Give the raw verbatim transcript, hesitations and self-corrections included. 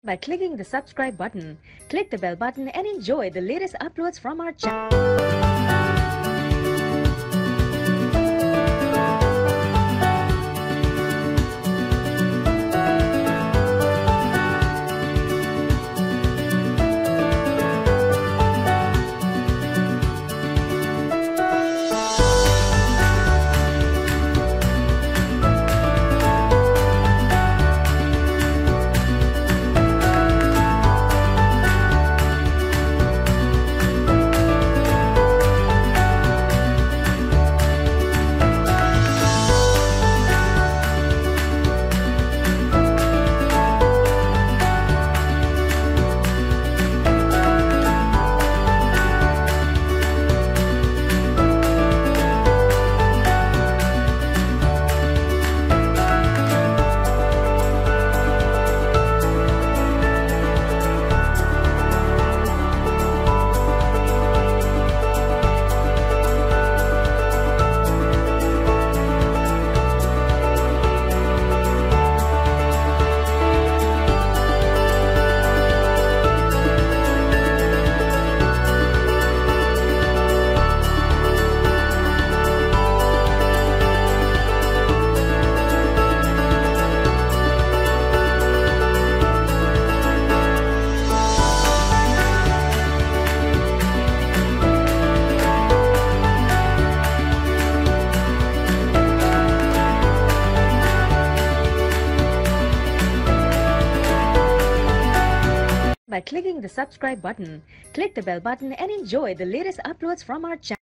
By clicking the subscribe button, click the bell button and enjoy the latest uploads from our channel. By clicking the subscribe button, click the bell button and enjoy the latest uploads from our channel.